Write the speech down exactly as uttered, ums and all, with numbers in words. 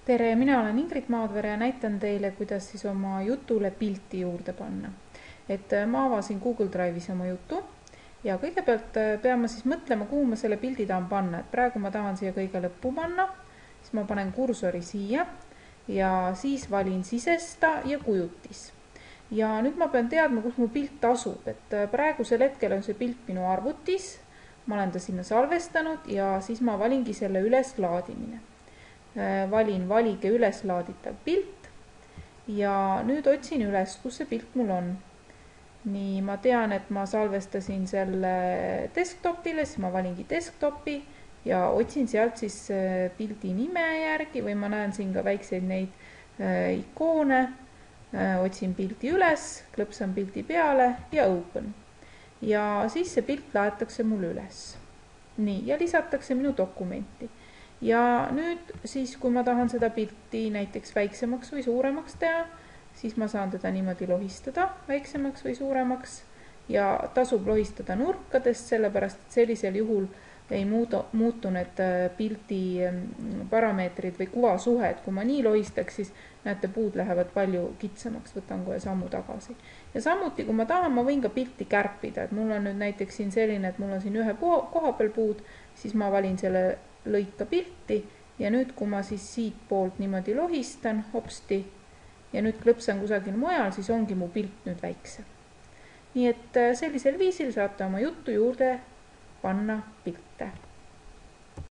Tere, mina olen Ingrid Maadvere ja näitan teile, kuidas siis oma jutule pilti juurde panna. Et ma avasin Google Drive'is oma jutu ja kõigepealt pean ma siis mõtlema, kuhu ma selle pildi tahan panna. Et praegu ma tahan siia kõige lõppu panna, siis ma panen kursori siia ja siis valin sisesta ja kujutis. Ja nüüd ma pean teadma, kus mu pilt asub, et praegusel hetkel on see pilt minu arvutis, ma olen ta sinna salvestanud ja siis ma valingi selle üleslaadimine. Valin valige üleslaaditav pilt ja nüüd otsin üles, kus see pilt mul on. Nii, ma tean, et ma salvestasin selle desktopile, siis ma valingi desktopi ja otsin sealt siis pildi nime järgi või ma näen siin ka väikseid neid ikoone. Otsin pildi üles, klõpsan pildi peale ja open. Ja siis see pilt laetakse mul üles. Nii, ja lisatakse minu dokumenti. Ja nüüd siis, kui ma tahan seda pilti näiteks väiksemaks või suuremaks teha, siis ma saan teda niimoodi lohistada väiksemaks või suuremaks ja tasub lohistada nurkadest, sellepärast et sellisel juhul ei muutu, muutu need pildi parameetrid või kuvasuhe, et kui ma nii lohistaks, siis näete, puud lähevad palju kitsamaks, võtan kohe sammu tagasi. Ja samuti, kui ma tahan, ma võin ka pilti kärpida, et mul on nüüd näiteks siin selline, et mul on siin ühe koha peal puud, siis ma valin selle lõika pilti ja nüüd, kui ma siis siit poolt niimoodi lohistan hopsti ja nüüd klõpsan kusagil mujal, siis ongi mu pilt nüüd väiksem. Nii et sellisel viisil saate oma juttu juurde panna pilte.